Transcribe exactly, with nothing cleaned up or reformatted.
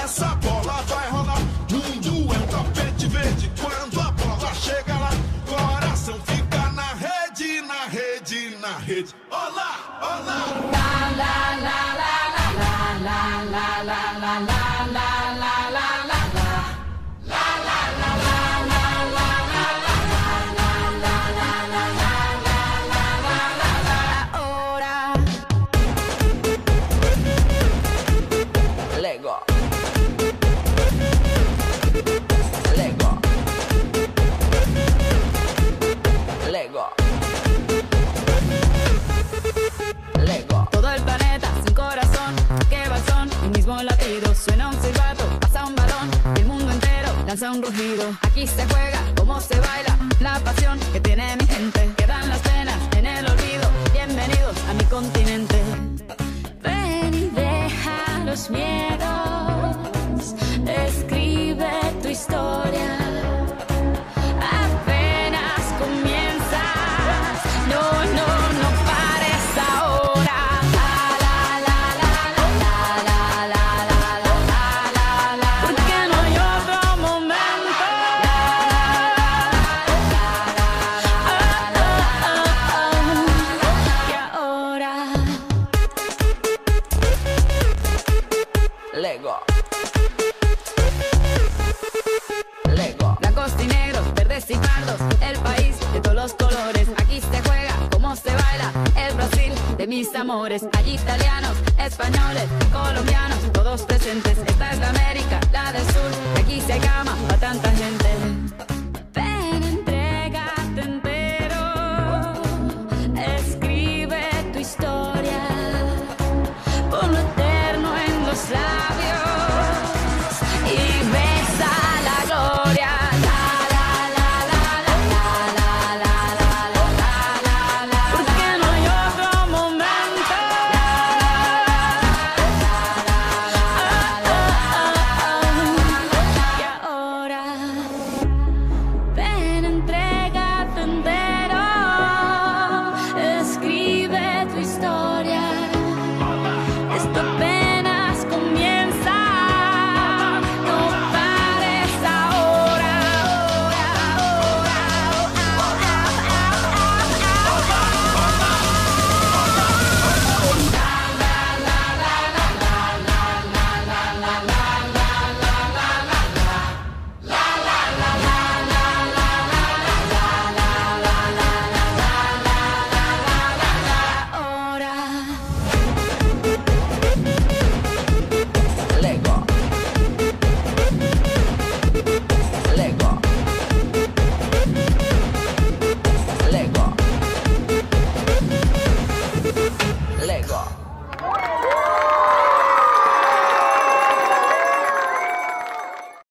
essa bola vai rolar. Mundo é um tapete verde quando a bola chega lá. Coração fica na rede, na rede, na rede. Olá, olá. La la la la la la la la la la la la la la. Suena un silbato, pasa un balón, el mundo entero lanza un rugido. Aquí se juega, cómo se baila, la pasión que tiene mi gente. Quedan las penas en el olvido, bienvenidos a mi continente. Ven y deja los miedos, escribe tu historia. Apenas comienzas, no, no, no pares ahora. Mis amores, hay italianos, españoles, colombianos, todos presentes. Esta es